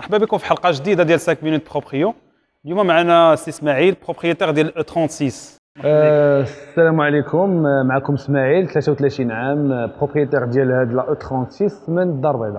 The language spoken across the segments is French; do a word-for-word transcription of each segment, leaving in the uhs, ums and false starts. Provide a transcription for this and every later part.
مرحبا بكم في حلقه جديده ديال خمسة مينوت بروبريو. اليوم معنا سي اسماعيل بروبريتير ديال ستة وثلاثين. أه السلام عليكم، معكم اسماعيل ثلاثة وثلاثين عام، بروبريتير ديال هاد لا ستة وثلاثين من الدار البيضاء.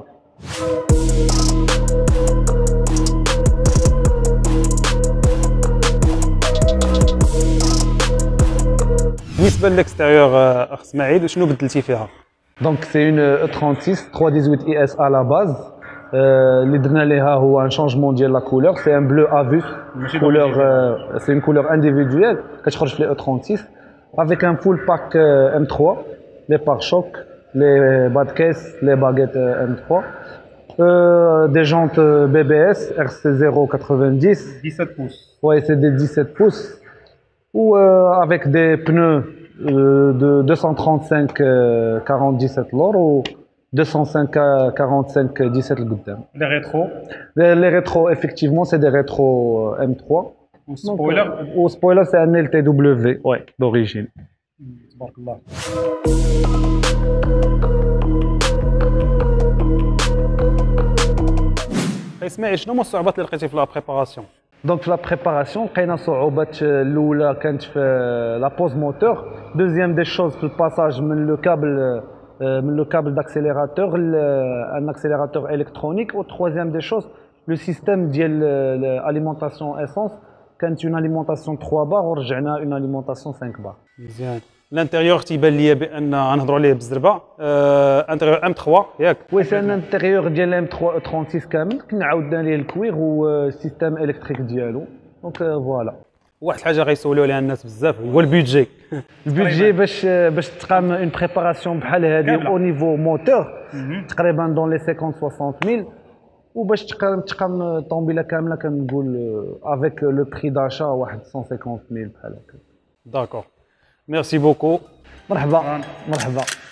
بالنسبه للاكستيريور اخ اسماعيل شنو بدلتي فيها؟ دونك سي اون ستة وثلاثين ثلاثمية وثمانية عشر اي اس على باز. اللي درنا ليها هو ان شونجمون ديال لا كولور، سي ان بلو افيس كولور، سي اون كولور انديفيدويل كتخرج في لي ستة وثلاثين افيك ان فول باك ام ثلاثة، لي بار شوك، لي باد كيس، لي باغيت ام ثلاثة، دي جونت بي بي اس ار سي صفر تسعين سبعة عشر pouces. Ouais, c'est des dix-sept pouces ou euh, avec des pneus euh, de deux cent trente-cinq euh, quarante dix-sept lor ou deux cent cinq quarante-cinq dix-sept le قدام. Les rétros. Les, les rétros, effectivement, c'est des rétros euh, M trois. Ou spoiler. Donc, au spoiler, c'est un L T W, ouais, d'origine. تبارك الله. اسماعيل شنو هما الصعوبات اللي لقيتي في لا بريباراسيون؟ Donc في la préparation لقينا صعوبات الاولى كانت في لا بوز موتور. دوزيام دي شوز في الباساج من لو كابل من لو كابل d'accélérateur ان accélérateur électronique. و troisième des choses le système ديال l'alimentation essence كانت une alimentation trois bar ورجعنا une alimentation cinq bar. مزيان. الانتيريور تيبان ليا بان غنهضروا عليه بالزربه. انتيريور ام ثلاثة ياك؟ وي سي ان انتيريور ديال ام ثلاثة ستة وثلاثين كامل، كنا عاودنا ليه الكوير والسيستم الكتريك ديالو. دونك فوالا. واحد الحاجه غيسولوا عليها الناس بزاف هو البيدجي. البيدجي باش باش تقام اون بريباراسيون بحال هذه او نيفو موتور تقريبا دون لي خمسين ستين ميل، وباش تقام تقام طوموبيله كامله كنقول افيك لو بري داشا واحد مية وخمسين ميل بحال هكا. داكور. ميرسي بوكو. مرحبا مرحبا.